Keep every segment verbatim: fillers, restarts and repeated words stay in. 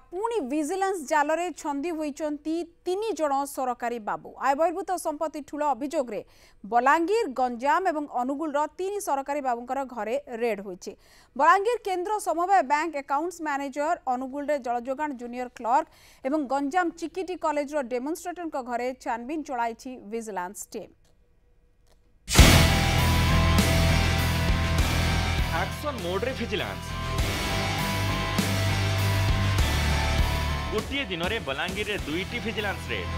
पुणी विजिलेंस जाल रे छंदी होइचंती तीन जण सरकारी बाबू। आय बहिर्भूत संपत्ति ठूल अभियोग रे बलांगीर गंजाम एवं अनुगुल तीन सरकारी बाबूंकर घरे रेड होइछि। बलांगीर केंद्र समवाय बैंक अकाउंट्स मैनेजर, अनुगुल रे जलजोगान जूनियर क्लर्क एवं गंजाम चिकिटी कॉलेज रो डेमोन्स्ट्रेटर घरे छानबीन चलाइछि विजिलेंस टीम। एक्शन मोड रे विजिलेंस गोटे दिन में बलांगीर रे दुईटी विजिलेंस रेड।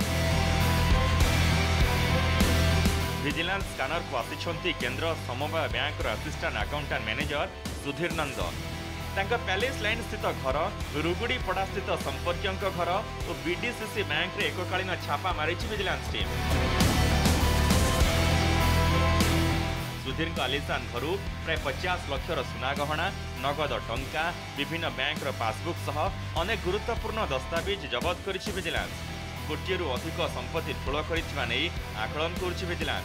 विजिलेंस स्कानर को आसिछंती केंद्र समवाय बैंक रो assistant accountant manager Sudhir Nandan. तांका पैलेस लाइन स्थित घर, रुगुड़ी पड़ा स्थित संपर्क घर और बीडीसीसी बैंक रे एककालीन छापा मारिछि विजिलेंस टीम। सुधीर आलिशान घर प्राय पचास लक्षर सुना गहना, नगद टंका, विभिन्न बैंक पासबुक सह अनेक गुरुत्वपूर्ण दस्तावेज जबत करिछि विजिलेंस। कोटी रु अधिक संपत्ति ठूल करिथिबा नै आकलन करिछि विजिलेंस।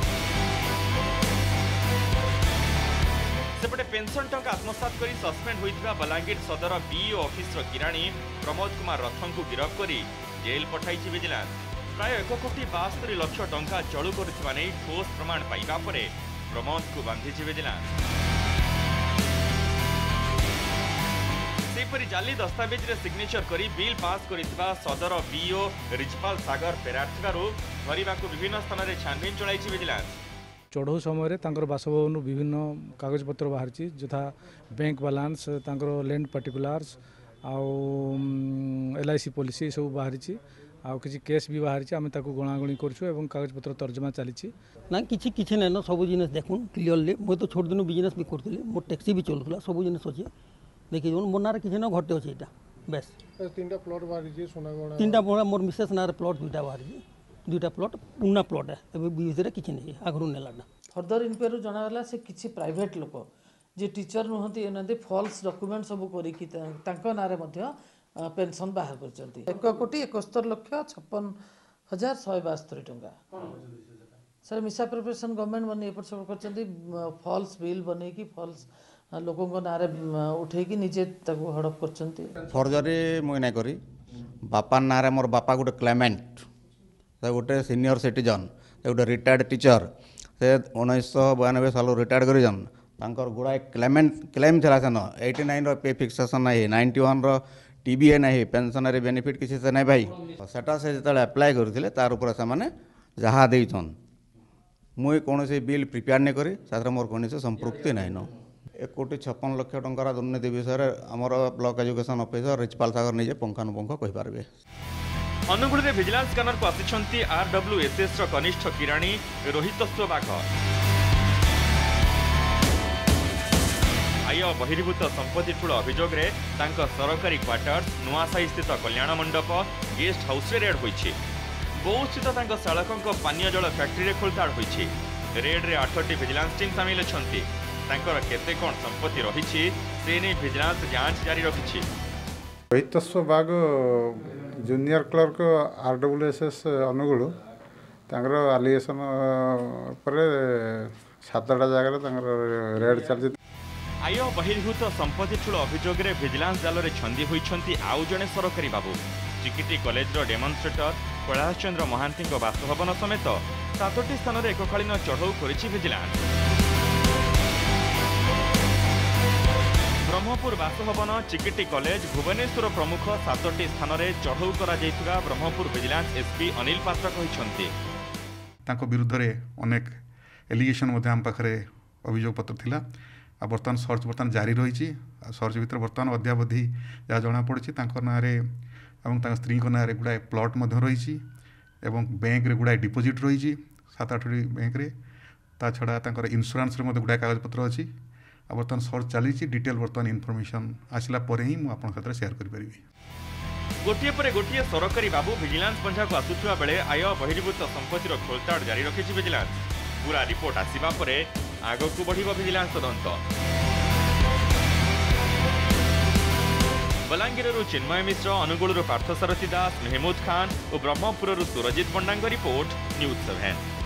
सेपटे पेंशन टंका आत्मसात करी सस्पेंड होइथिबा बलांगीर सदर बीईओ ऑफिस रो किराणी प्रमोद कुमार रथन को गिरफ्त करी जेल पठाइछि विजिलेंस। प्राय एक कोटी बास्तरी लक्ष टंका चलू करिथिबा नै ठोस प्रमाण पाइबा परे प्रमोद को बांधिछि विजिलेंस। सेपरि जाली दस्तावेज रे सिग्नेचर करी बिल पास करिथिबा सदर बीईओ रिजपाल सागर फेरार थिबारु धरिबाकु विभिन्न स्थान रे छानबीन चलाइछि विजिलेंस। चढ़ऊ समय तांकर बासभवन विभिन्न कागज पत्र बाहरी जथा बैंक बालांस, तांकर लैंड पर्टिकुलार्स आउ एलआईसी पॉलिसी सब बाहरी आउ किसी केस भी बाहरी आम गणागणी करूँ कागज पत्र तर्जमा चली ना किसी किसी ना ना सब जिन देखूँ क्लीयरली मुझे तो छोट दिन बिजनेस भी करी मोर टैक्सी भी चलूला सब जिन अच्छे देखिए मोर ना किसी ना घटे अच्छे यहाँ बेस तीन प्लट बाहरी तीन टा मोर मिसेस ना प्लट दुईटा बाहरी दुईटा प्लट पुना प्लट है विषय किसी नहीं आगु नेला फर्दर इनक्वारी जनागला से किसी प्राइवेट लोक जे टीचर नुहति फॉल्स डॉक्यूमेंट सब करी पेंशन बाहर करछंती। एक कोटी इकहत्तर लक्ष छप्पन हजार शहे बास्तरी टंका सर मिसा प्रिपरेशन गवर्नमेंट बनी एपट सब करछंती। फॉल्स बिल बने की फॉल्स लोकों को नारे उठे की निजे ताको हड़प करछंती। फर्जरी मुई नै करी बापा नारे मोर बापा गोटे क्लेमेंट से गोटे सीनियर सिटीजन से गोटे रिटायर्ड टीचर से उन्नीस बयानबे साल रिटायर्ड करिजन तांकर गुड़ाए क्लेमेंट क्लेम थला सेन एटी नाइन पे फिक्सेशन नहीं नाइंटी वन टीबीए नहीं पेंशनरी बेनिफिट किसी से नहीं भाई सेटा से जो अप्लाई करते तार उपर से मैंने जहाँ देन मुई कौन बिल प्रिपेयर नहीं करी साथ मोर कौन संपृक्ति नहीं न एक कोटी छप्पन लक्ष टंकार दुर्नीति विषय आमर block education officer Rijpal Sagar निजे पुंखानुपुंख कहिपारबे। अनुगुल रे विजिलेंस स्कानर को आसिछंती आरडब्ल्यूएसएस रो कनिष्ठ किराणी रोहित बाघ। आय बहिर्भूत संपत्ति ठूल अभियोग रे तांका सरकारी क्वार्टर्स नुआसाही स्थित कल्याण मंडप गेस्ट हाउस रे रेड होइछि। बहु स्थित तांका चालकंक पानीय जल फैक्ट्री रे खोलताड़ होइछि। रेड रे आठटी विजिलेंस टीम शामिल अछंती। तांकर केते कोन संपत्ति रहिछि से नै विजिलेंस जांच जारी रखिछि। रोहित बाघ जूनियर क्लर्क आरडब्ल्यूएसएस अनुगुल तांकर एलिगेशन पर सातटा जगह तांकर रेड चलछि। आय बहिर्भूत संपत्ति ठूल अभियोग रे विजिलेंस जाल रे छंदी होइछंती आउ जणे सरकारी बाबू। चिकिटी कॉलेज रो डेमोन्स्ट्रेटर कैलाश चंद्र महांती बासभवन समेत सातटी स्थान रे एककालीन चढ़ऊ करिछि विजिलेंस। ब्रह्मपुर बासभवन, चिकिटी कॉलेज, भुवनेश्वर प्रमुख सातटी स्थान रे चढ़ऊ करा जायतिबा ब्रह्मपुर विजिलेंस एसपी अनिल पात्र कहिछंती। तांको विरुद्ध रे अनेक एलिगेशन मध्ये हम पाखरे अभियोग पत्र थिला। आ बर्तमान सर्च बर्तमान जारी रही सर्च भर बर्तमान अद्यावधि जहाँ जना पड़ी ना स्त्री ना गुड़ाए प्लट रही बैंक रे गुड़ाए डिपोजिट रही सात आठटी बैंक रे ता छड़ा इन्शुरांस गुड़ाए कागज पत्र अच्छी बर्तमान सर्च चली डिटेल बर्तमान इनफॉरमेशन आसला पर ही मुझे आपन शेयर करि। गोटे पर गोटे सरकारी बाबू विजिलेंस पंजा को आसुवा बेले आय बहिर्भूत संपत्तिर खोलताड़ जारी रखिछि विजिलेंस। पूरा रिपोर्ट आसिबा परे आगकू बढ़िबो विजिलेंस तदंत। बलांगीरु चिन्मय मिश्र, अनुगुलु पार्थसारथी दास, मेहमूद खान और ब्रह्मपुरु सुरजित पंडांग रिपोर्ट न्यूज सेवन।